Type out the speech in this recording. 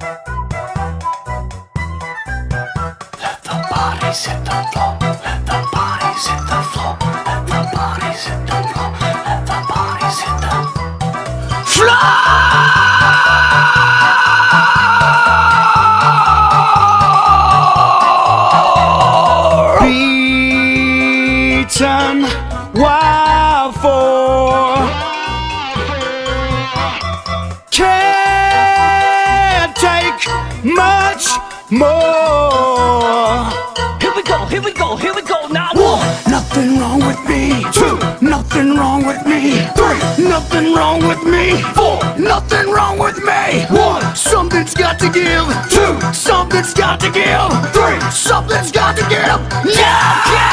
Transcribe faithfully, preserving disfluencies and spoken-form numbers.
Let the bodies hit the floor. Let the bodies hit the floor. Let the bodies hit the floor. Let the bodies hit the floor. Beaten, wild for can't take much more. Here we go, here we go, here we go now. One, nothing wrong with me. Two, nothing wrong with me. Three, nothing wrong with me. Four, nothing wrong with me. One, something's got to give. Two, something's got to give. Three, something's got to give. Yeah! Yeah!